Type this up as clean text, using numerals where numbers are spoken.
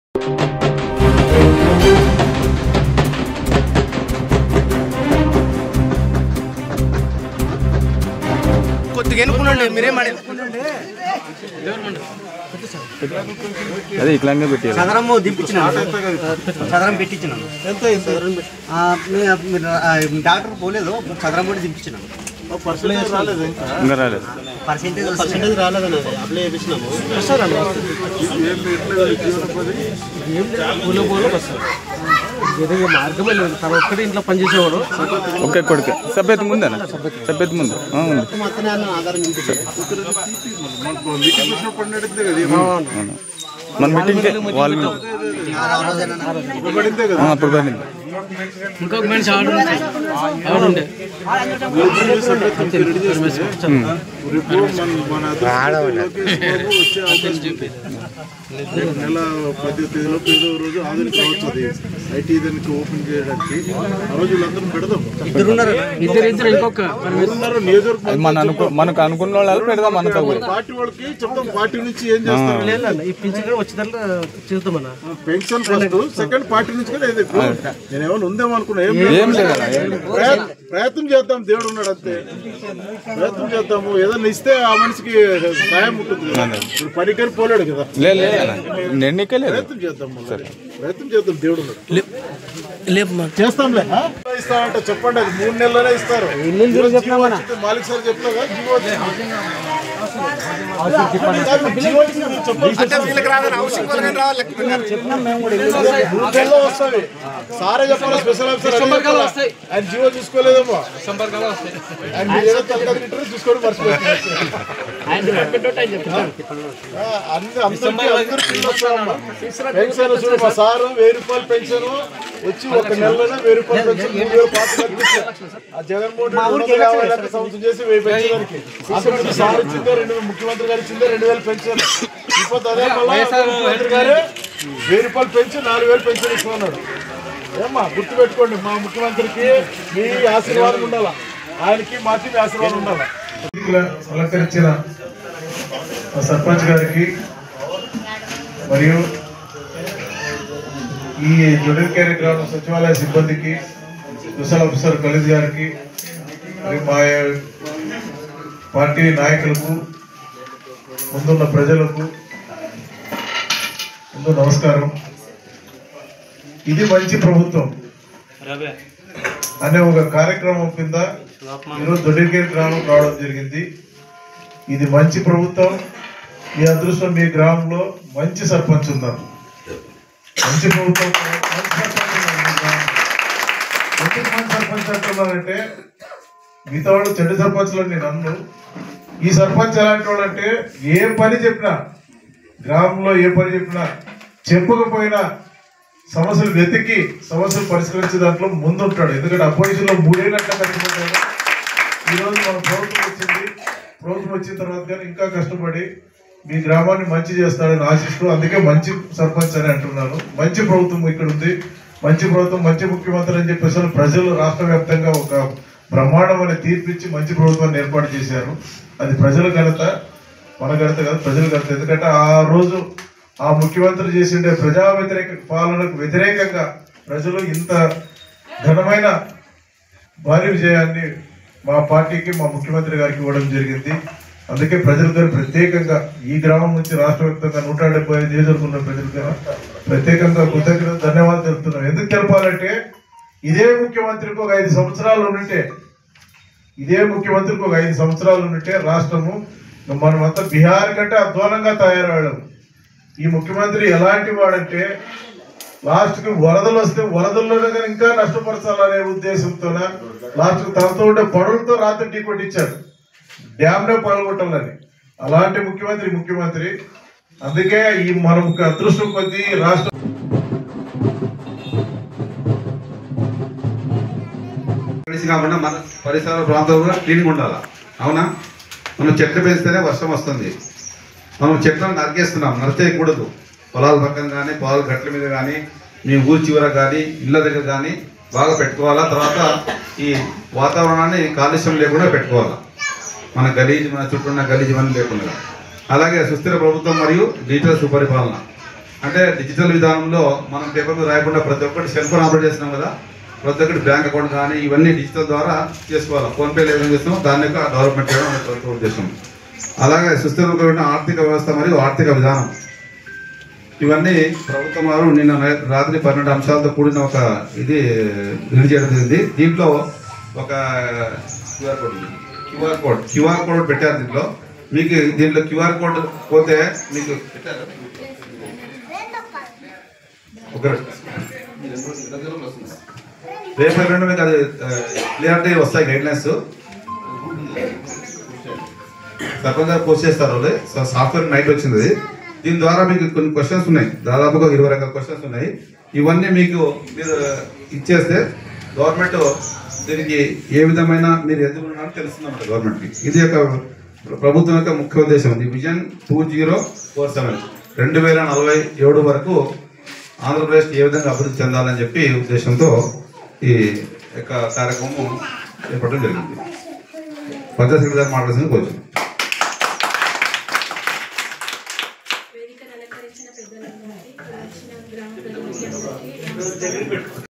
కొద్దిగా ఎన్నుకున్నాండి మీరేం అదే ఇట్లాంగా పెట్టి చదరము దింపించినాను, చదరం పెట్టించినాను. డాక్టర్ పోలేదు, చదరం కూడా దింపించినాను. ఇంకా రాలేదు. పర్సెంటేజ్ రాలేదండి, అప్లై చేయించినాము. మార్గమే లేదు, తన ఒక్కటి ఇంట్లో పనిచేసేవాడు. ఒకే కొడుకు సభ్యత ముందేనా? సభ్యత ముందు ఆధారం మన మీటింగ్కే వాళ్ళు అప్పుడు పడింది. ఇంకొక మనిషి ఆడుండే నెల 10వ తేదీలో 5వ రోజు ఆధునిక కావచ్చు. అది ఐటీ దానికి ఓపెన్ చేయడానికి ఆ రోజు వీళ్ళందరూ పెడదాం. మనకు అనుకున్న వాళ్ళు పెడదాం. మనతో పార్టీ వాళ్ళకి చెప్తాం, పార్టీ నుంచి ఏం చేస్తారు. ఈ పింఛన్ వచ్చేదాకా చేద్దామన్నా. పెన్షన్ ఫస్ట్, సెకండ్ పార్టీ నుంచి కూడా నేను ఏమైనా ఉందేమో అనుకున్నా. ఏం లేదు, ప్రయత్నం చేద్దాం, దేవుడు ఉన్నాడు అంతే. ప్రయత్నం చేద్దాము, ఏదన్నా ఇస్తే ఆ మనిషికి సాయం ఉంటుంది కదా. ఇప్పుడు పనికని పోలేడు కదా. ప్రయత్నం చేద్దాం, ప్రయత్నం చేద్దాం, దేవుడు ఉన్నాడు. చేస్తాంలే. ఇస్తామంటే చెప్పండి, అది 3 నెలలోనే ఇస్తారు. మాలిక్ సార్ చెప్పినా కదా, వస్తుంది. సారే చెప్పాలి, స్పెషల్ ఆఫీసర్ ఆయన జీవో చూసుకోలేదేమో. ఆయన ఏదో తలకాదు చూసుకోవడం మర్చిపోతుంది. పెన్షన్ చూడు, మా సారు 1000 రూపాయలు పెన్షన్ వచ్చి 1 నెలలోనే 1000 రూపాయలు పెన్షన్, 3000 పాత ఆ జగన్మోహన్ రెడ్డి సంవత్సరం చేసి 1000 పెన్షన్ సార్ ఇచ్చిందే, ముఖ్యమంత్రి గారు ఇచ్చిందే 2000 పెన్షన్. ఇప్పుడు అదే ముఖ్యమంత్రి గారే 1000 రూపాయలు పెన్షన్ 4000 పెన్షన్ ఇస్తున్నాడు. ఏమ్మా గుర్తుపెట్టుకోండి, మా ముఖ్యమంత్రికి మీ ఆశీర్వాదం ఉండాలా, ఆయనకి మాకి మీ ఆశీర్వాదం ఉండాలా. అలంకరించిన సర్పంచ్ గారికి మరియు ఈ జొడెన్కేరి గ్రామ సచివాలయ సిబ్బందికి, స్పెషల్ ఆఫీసర్ ఖలీద్ గారికి మరియు మా పార్టీ నాయకులకు, ముందున్న ప్రజలకు ముందు నమస్కారం. ఇది మంచి ప్రభుత్వం అనే ఒక కార్యక్రమం కింద ఈరోజు జొడెన్కేరి గ్రామం రావడం జరిగింది. ఇది మంచి ప్రభుత్వం. మీ అదృష్టం, మీ గ్రామంలో మంచి సర్పంచ్ ఉన్నారు. మంచి ప్రభుత్వం, మంచి సర్పంచ్ అంటున్నారంటే మిగతా వాళ్ళు చెడ్డ సర్పంచ్లు నేను అన్ను. ఈ సర్పంచ్ ఎలాంటి వాడు అంటే ఏ పని చెప్పినా, గ్రామంలో ఏ పని చెప్పినా, చెప్పకపోయినా సమస్యలు వెతికి సమస్యలు పరిష్కరించే దాంట్లో ముందుంటాడు. ఎందుకంటే అపోజిషన్లో 3 ఏళ్ళు అట్లా కష్టపడ్డాడు. ఈరోజు మన ప్రభుత్వం వచ్చింది. ప్రభుత్వం వచ్చిన తర్వాత కానీ ఇంకా కష్టపడి మీ గ్రామాన్ని మంచి చేస్తాడని ఆశిస్తూ, అందుకే మంచి సర్పంచ్ అని అంటున్నాను. మంచి ప్రభుత్వం ఇక్కడ ఉంది, మంచి ప్రభుత్వం, మంచి ముఖ్యమంత్రి అని చెప్పేసి ప్రజలు రాష్ట్ర వ్యాప్తంగా ఒక బ్రహ్మాండమైన తీర్పిచ్చి మంచి ప్రభుత్వాన్ని ఏర్పాటు చేశారు. అది ప్రజల ఘనత, మన ఘనత కాదు, ప్రజల ఘనత. ఎందుకంటే ఆ రోజు ఆ ముఖ్యమంత్రి చేసిండే ప్రజా వ్యతిరేక పాలనకు వ్యతిరేకంగా ప్రజలు ఇంత ఘనమైన భారీ విజయాన్ని మా పార్టీకి, మా ముఖ్యమంత్రి గారికి ఇవ్వడం జరిగింది. అందుకే ప్రజలకు ప్రత్యేకంగా ఈ గ్రామం నుంచి రాష్ట్ర వ్యాప్తంగా 175 నియోజకవర్గంలో ప్రజలకు ప్రత్యేకంగా కృతజ్ఞత ధన్యవాదాలు తెలుపుతున్నాం. ఎందుకు తెలపాలంటే ఇదే ముఖ్యమంత్రికి ఒక 5 సంవత్సరాలు ఉంటే, ఇదే ముఖ్యమంత్రికి ఒక 5 సంవత్సరాలు ఉంటే రాష్ట్రము మనమంతా బీహార్ కంటే అధ్వానంగా తయారయ్యాం. ఈ ముఖ్యమంత్రి ఎలాంటి వాడంటే లాస్ట్కి వరదలు వస్తే వరదల్లోనే కానీ ఇంకా నష్టపరచాలనే ఉద్దేశంతో లాస్ట్కి తనతో ఉండే పనులతో రాత్రి టీ కొట్టించారు, డ్యామ్నే పాల్గొట్టాలని. అలాంటి ముఖ్యమంత్రి. అందుకే ఈ మనం అదృష్టం కొద్దీ రాష్ట్రం కాకుండా మన పరిసర ప్రాంతంలో క్లీన్గా ఉండాలి. అవునా? మనం చెట్లు పెంచితేనే వర్షం వస్తుంది. మనం చెట్లను నరికేస్తున్నాం, నరికేయకూడదు. పొలాల పక్కన కానీ, పొలాల గట్ల మీద కానీ, మీ ఊరి చివర కానీ, ఇళ్ళ దగ్గర కానీ బాగా పెట్టుకోవాలా. తర్వాత ఈ వాతావరణాన్ని కాలుష్యం లేకుండా పెట్టుకోవాలా. మన చుట్టూ ఉన్న గలీజ్ అని లేకుండా. అలాగే సుస్థిర ప్రభుత్వం మరియు డిజిటల్ సుపరిపాలన అంటే డిజిటల్ విధానంలో మనం పేపర్ మీద రాయకుండా ప్రతి ఒక్కటి సెల్ ఫోన్ ఆపరేట్ చేస్తున్నాం కదా, ప్రతి ఒక్కటి బ్యాంక్ అకౌంట్ కానీ ఇవన్నీ డిజిటల్ ద్వారా చేసుకోవాలి. ఫోన్పే ఏదైనా చేస్తున్నాం దాని యొక్క డెవలప్మెంట్ చేయడం మనకు ఉద్దేశం. అలాగే సుస్థిరమైన ఆర్థిక వ్యవస్థ మరియు ఆర్థిక విధానం ఇవన్నీ ప్రభుత్వం వారు నిన్న రాత్రి 12 అంశాలతో కూడిన ఒక ఇది రిలీజ్ చేయడం జరిగింది. దీంట్లో ఒక క్యూఆర్ కోడ్ పెట్టారు. దీంట్లో క్యూఆర్ కోడ్ పోతే మీకు రేపు మీకు అది క్లియరిటీ వస్తాయి గైడ్లైన్స్ తప్పకుండా పోస్ట్ చేస్తారు వాళ్ళు. సాఫ్ట్వేర్ నైట్ వచ్చింది. దీని ద్వారా మీకు కొన్ని క్వశ్చన్స్ ఉన్నాయి, దాదాపుగా 20 రకాల క్వశ్చన్స్ ఉన్నాయి. ఇవన్నీ మీకు మీరు ఇచ్చేస్తే గవర్నమెంట్ దీనికి ఏ విధమైన మీరు ఎందుకు ఉన్నారో తెలుస్తుందన్నమాట గవర్నమెంట్కి. ఇది యొక్క ప్రభుత్వం యొక్క ముఖ్య ఉద్దేశం. ఇది విజన్ 2047 2047 వరకు ఆంధ్రప్రదేశ్ ఏ విధంగా అభివృద్ధి చెందాలని చెప్పి ఉద్దేశంతో ఈ యొక్క కార్యక్రమం చేపట్టడం జరిగింది. పంచాయత్ సెక్రటరీ గారు మాట్లాడాల్సింది కోరుతున్నాను. వేదికను అలంకరించిన పెద్దలందరికీ గ్రామ ప్రజలకి